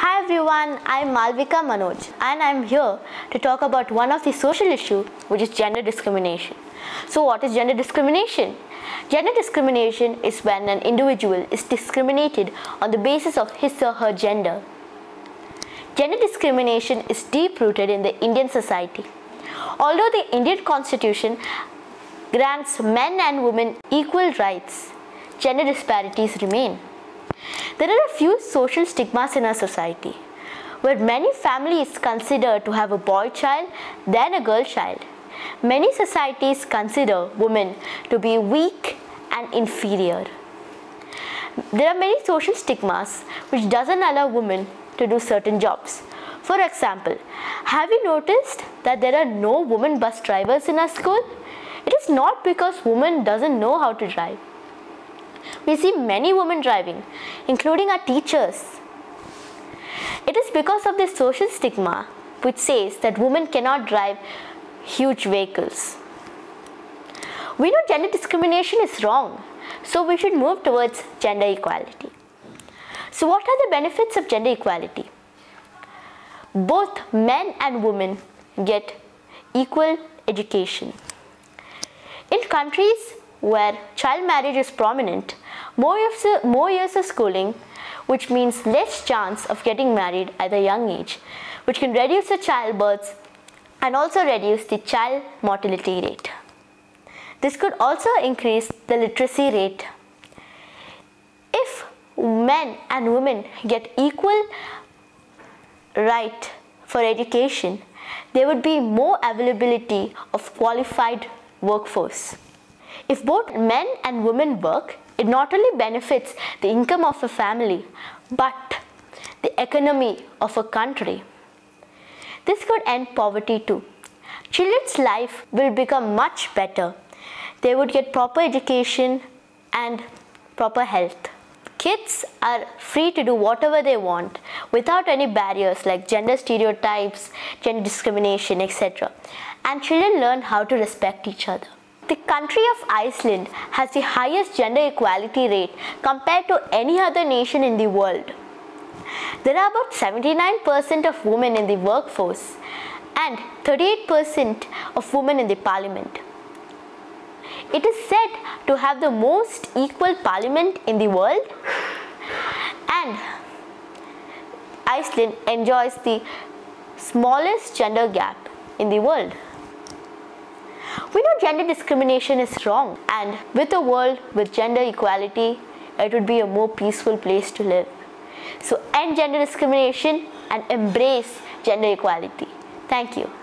Hi everyone, I'm Malvika Manoj and I'm here to talk about one of the social issues, which is gender discrimination. So what is gender discrimination? Gender discrimination is when an individual is discriminated on the basis of his or her gender. Gender discrimination is deep-rooted in the Indian society. Although the Indian Constitution grants men and women equal rights, gender disparities remain. There are a few social stigmas in our society, where many families consider to have a boy child than a girl child. Many societies consider women to be weak and inferior. There are many social stigmas which doesn't allow women to do certain jobs. For example, have you noticed that there are no women bus drivers in our school? It is not because women doesn't know how to drive. We see many women driving, including our teachers. It is because of this social stigma which says that women cannot drive huge vehicles. We know gender discrimination is wrong, so we should move towards gender equality. So what are the benefits of gender equality? Both men and women get equal education. In countries where child marriage is prominent, more years of schooling, which means less chance of getting married at a young age, which can reduce the childbirths and also reduce the child mortality rate. This could also increase the literacy rate. If men and women get equal right for education, there would be more availability of qualified workforce. If both men and women work, it not only benefits the income of a family, but the economy of a country. This could end poverty too. Children's life will become much better. They would get proper education and proper health. Kids are free to do whatever they want without any barriers like gender stereotypes, gender discrimination, etc. And children learn how to respect each other. The country of Iceland has the highest gender equality rate compared to any other nation in the world. There are about 79% of women in the workforce and 38% of women in the parliament. It is said to have the most equal parliament in the world, and Iceland enjoys the smallest gender gap in the world. We know gender discrimination is wrong, and with a world with gender equality, it would be a more peaceful place to live. So end gender discrimination and embrace gender equality. Thank you.